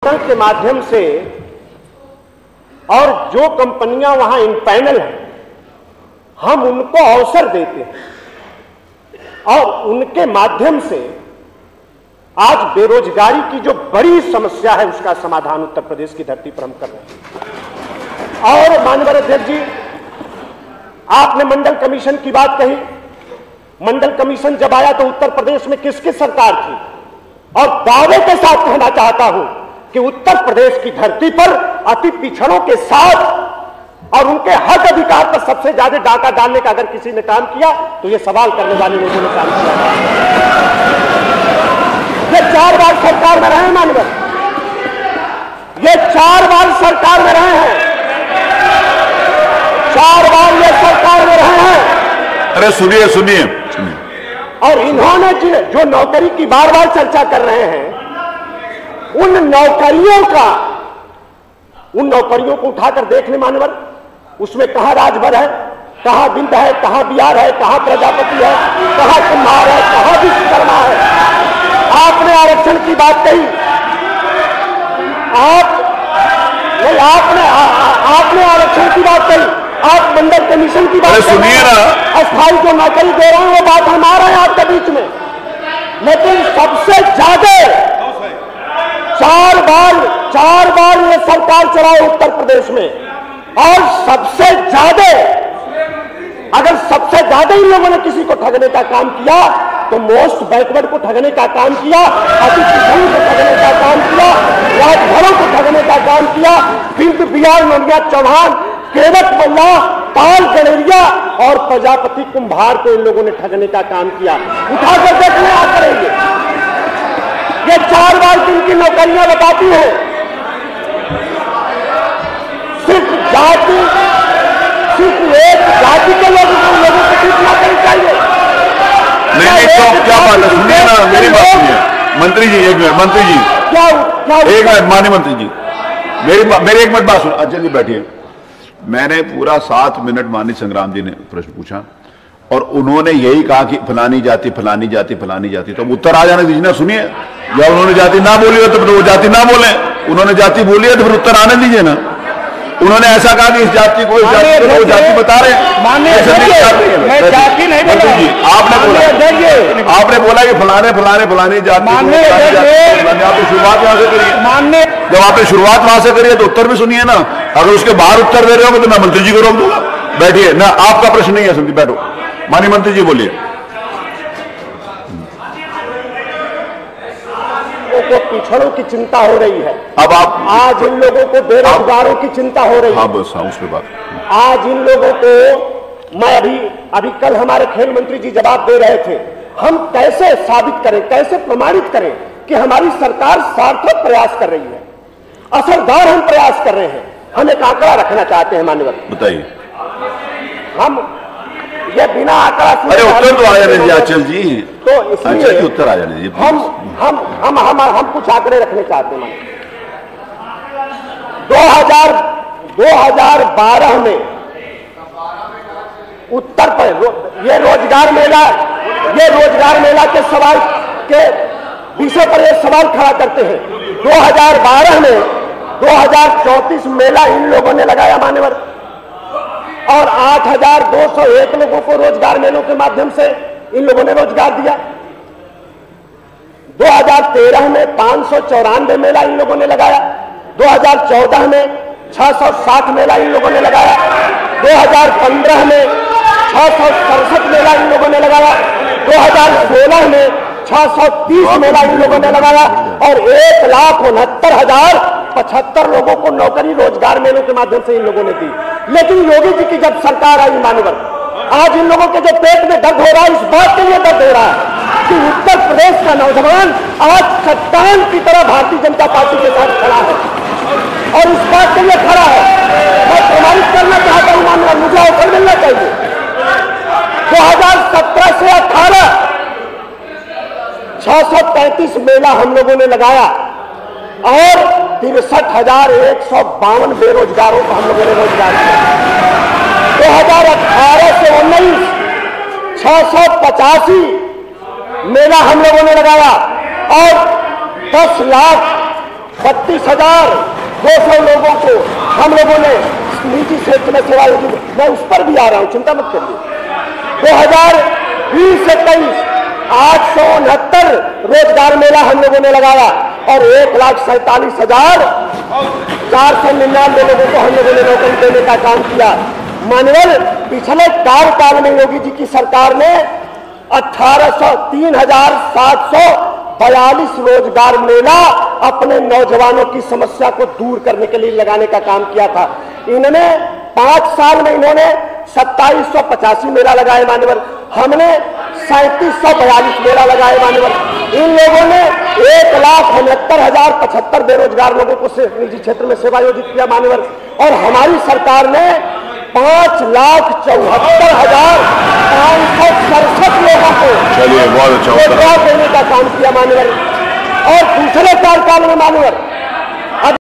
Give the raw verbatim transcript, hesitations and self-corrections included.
आमंत्रण के माध्यम से और जो कंपनियां वहां इन पैनल हैं, हम उनको अवसर देते हैं और उनके माध्यम से आज बेरोजगारी की जो बड़ी समस्या है उसका समाधान उत्तर प्रदेश की धरती पर हम कर रहे हैं। और माननीय अध्यक्ष जी, आपने मंडल कमीशन की बात कही। मंडल कमीशन जब आया तो उत्तर प्रदेश में किसकी सरकार थी? और दावे के साथ कहना चाहता हूं कि उत्तर प्रदेश की धरती पर अति पिछड़ों के साथ और उनके हक अधिकार पर सबसे ज्यादा डाका डालने का अगर किसी ने काम किया तो ये सवाल करने वाले लोगों ने काम किया। ये चार बार सरकार में रहे हैं माननीय, ये चार बार सरकार में रहे हैं, चार बार ये सरकार में रहे हैं। अरे सुनिए सुनिए और इन्होंने जो नौकरी की बार बार चर्चा कर रहे हैं, उन नौकरियों का उन नौकरियों को उठाकर देख ले मानवर, उसमें कहां राजभर है, कहां बिंद है, कहां बिहार है, कहां प्रजापति है, कहां कुम्हार है, कहां विश्वकर्मा है। आपने आरक्षण की बात कही, आप नहीं आपने आ, आ, आपने आरक्षण की बात कही, आप मंडल कमीशन की बात सुनिए ना, अस्थायी जो नौकरी दे रहे हैं वो बात हम आ रहे हैं आपके बीच में। लेकिन सबसे ज्यादा चार बार चार बार ये सरकार चलाए उत्तर प्रदेश में, और सबसे ज्यादा अगर सबसे ज्यादा इन लोगों ने किसी को ठगने का काम किया तो मोस्ट बैकवर्ड को ठगने का काम किया, अति पिछड़ों को ठगने का काम किया, राजभरों को ठगने का काम किया, बिंद बिहार नोनिया चौहान, केवट मल्ला, पाल गणेरिया और प्रजापति कुम्हार को इन लोगों ने ठगने का काम किया। उठाकर देखने आ करेंगे ये चार बार किनकी नौकरियां बताती है। सिर्फ जाति सिर्फ एक जाति के लोगों को लोगों को ठीक नौकरी चाहिए। नहीं नहीं तो क्या बात है, सुनिए ना मेरी बात सुनिए। मंत्री जी एक मिनट, मंत्री जी क्या क्या एक मिनट, माननीय मंत्री जी मेरी मेरी एक मिनट बात सुन। अच्छा जी बैठिए। मैंने पूरा सात मिनट माननीय संग्राम जी ने प्रश्न पूछा और उन्होंने यही कहा कि फलानी जाति फलानी जाति फलानी जाति, तो उत्तर आ जाने दीजिए ना। सुनिए, जब उन्होंने जाति ना बोली हो तो वो जाति ना बोले, उन्होंने जाति बोली है तो फिर उत्तर आने दीजिए ना। उन्होंने ऐसा कहा कि इस जाति को इस जाति को वो जाति बता रहे हैं, माननीय मैं जाति नहीं बोला जी। आपने बोला आपने बोला कि फलाने फलाने फलानी जाति, आपने शुरुआत वहां से करिए। माननीय जब आपने शुरुआत वहां से करी है तो उत्तर भी सुनिए ना। अगर उसके बाहर उत्तर दे रहे हो तो मैं मंत्री जी को रोक दूंगा। बैठिए ना, आपका प्रश्न नहीं है समझी, बैठो। माननीय मंत्री जी बोलिए। को पिछड़ों की चिंता हो रही है। अब आप आज इन लोगों को बेरोजगारों की चिंता हो रही है। हाँ बस हाँ उसके बाद आज इन लोगों को मैं अभी अभी कल हमारे खेल मंत्री जी जवाब दे रहे थे, हम कैसे साबित करें, कैसे प्रमाणित करें कि हमारी सरकार सार्थक प्रयास कर रही है, असरदार हम प्रयास कर रहे हैं। हम एक आंकड़ा रखना चाहते हैं माननीय, बताइए। हम ये बिना आंकड़ा अरे उत्तर तो आ जाने दीजिए आंचल जी, तो इसलिए उत्तर आ जाने दीजिए। हम हम हम हम हम कुछ आंकड़े रखने चाहते हैं। दो हजार दो हजार बारह में उत्तर पर ये रोजगार मेला ये रोजगार मेला के सवाल के विषय पर ये सवाल खड़ा करते हैं। दो हजार बारह में दो हजार चौंतीस मेला इन लोगों ने लगाया मान्यवर, और आठ हजार दो सौ एक लोगों को रोजगार मेलों के माध्यम से इन लोगों ने रोजगार दिया। दो हजार तेरह में पांच सौ चौरानवे मेला इन लोगों ने लगाया। दो हजार चौदह में छह सौ साठ मेला इन लोगों ने लगाया। दो हजार पंद्रह में छह सौ सड़सठ मेला इन लोगों ने लगाया। दो हजार सोलह में छह सौ तीस मेला इन लोगों ने लगाया और एक लाख उनहत्तर हजार पचहत्तर लोगों को नौकरी रोजगार मेलों के माध्यम से इन लोगों ने दी। लेकिन योगी जी की जब सरकार आई मान्यवर, आज इन लोगों के जो पेट में दर्द हो रहा है, इस बात के लिए दर्द हो रहा है कि उत्तर प्रदेश का नौजवान आज चट्टान की तरह भारतीय जनता पार्टी के साथ खड़ा है और इस बात के लिए खड़ा है। मैं प्रमाणित करना चाहता हूं मान्यवर, मुझे अवसर मिलना चाहिए। दो हजार सत्रह से अठारह छह सौ पैंतीस मेला हम लोगों ने लगाया और तिरसठ हजार एक सौ बावन बेरोजगारों को हम लोगों ने रोजगार दिया। दो हजार अठारह से उन्नीस छह सौ पचासी मेला हम लोगों ने लगाया और दस लाख बत्तीस हजार दो सौ लोगों को हम लोगों ने निजी क्षेत्र में सेवा योजना, मैं उस पर भी आ रहा हूं, चिंता मत करिए। दो हजार बीस से तेईस आठ सौ उनहत्तर रोजगार मेला हम लोगों ने लगाया और एक लाख सैंतालीस हजार चार सौ निन्यानवे लोगों को हम लोगों ने नौकरी देने का काम किया। मानवल पिछले कार्यकाल में योगी जी की सरकार ने अठारह सौ तीन हजार सात सौ बयालीस रोजगार मेला अपने नौजवानों की समस्या को दूर करने के लिए लगाने का काम किया था। इन्होंने पांच साल में इन्होंने सत्ताईस सौ पचासी मेला लगाए मान्यवर, हमने सैंतीस सौ बयालीस मेला लगाए मान्यवर। इन लोगों ने एक लाख उनहत्तर हजार पचहत्तर बेरोजगार लोगों को निजी क्षेत्र में सेवा योजित किया मान्यवर, और हमारी सरकार ने पांच लाख चौहत्तर हजार पांच सौ सड़सठ लोगों को रोजगार देने का काम किया मान्यवर। और दूसरे कार्यकाल में मान्यवर